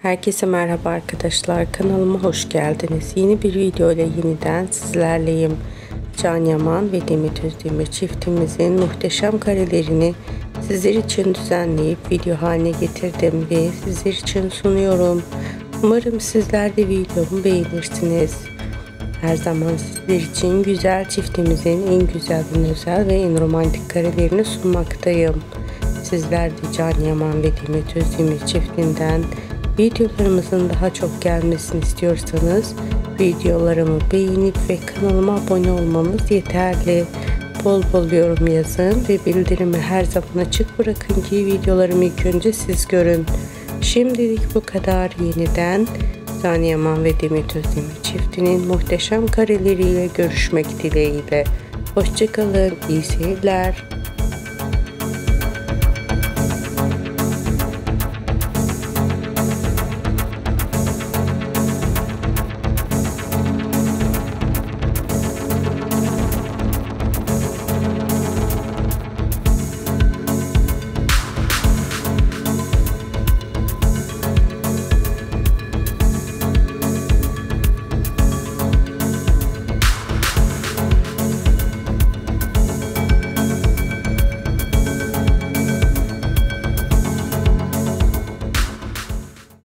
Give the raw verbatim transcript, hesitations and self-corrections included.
Herkese merhaba arkadaşlar, kanalıma hoş geldiniz. Yeni bir video ile yeniden sizlerleyim. Can Yaman ve Demet Özdemir çiftimizin muhteşem karelerini sizler için düzenleyip video haline getirdim ve sizler için sunuyorum. Umarım sizler de videomu beğenirsiniz. Her zaman sizler için güzel çiftimizin en güzel, en özel ve en romantik karelerini sunmaktayım. Sizler de Can Yaman ve Demet Özdemir çiftinden videolarımızın daha çok gelmesini istiyorsanız videolarımı beğenip ve kanalıma abone olmanız yeterli. Bol bol yorum yazın ve bildirimi her zaman açık bırakın ki videolarımı ilk önce siz görün. Şimdilik bu kadar. Yeniden Can Yaman ve Demet Özdemir çiftinin muhteşem kareleriyle görüşmek dileğiyle. Hoşçakalın, iyi seyirler.